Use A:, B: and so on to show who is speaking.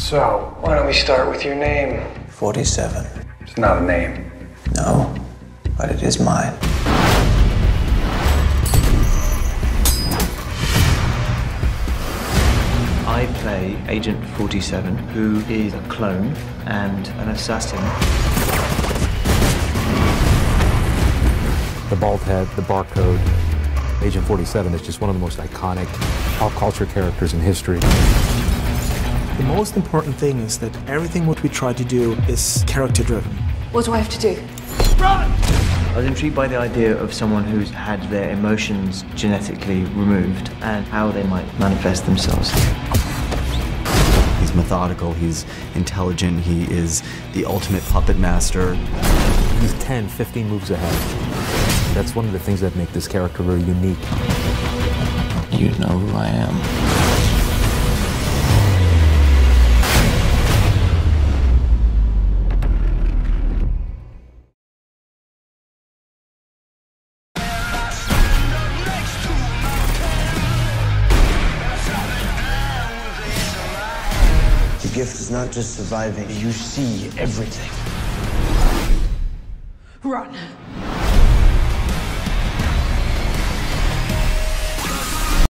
A: So, why don't we start with your name?
B: 47.
A: It's not a name.
B: No, but it is mine.
C: I play Agent 47, who is a clone and an assassin.
D: The bald head, the barcode. Agent 47 is just one of the most iconic pop culture characters in history.
E: The most important thing is that everything what we try to do is character-driven.
F: What do I have to do?
C: I was intrigued by the idea of someone who's had their emotions genetically removed and how they might manifest themselves.
G: He's methodical, he's intelligent, he is the ultimate puppet master.
D: He's 10, 15 moves ahead. That's one of the things that make this character very unique.
B: You know who I am. The gift is not just surviving, you see everything.
F: Run.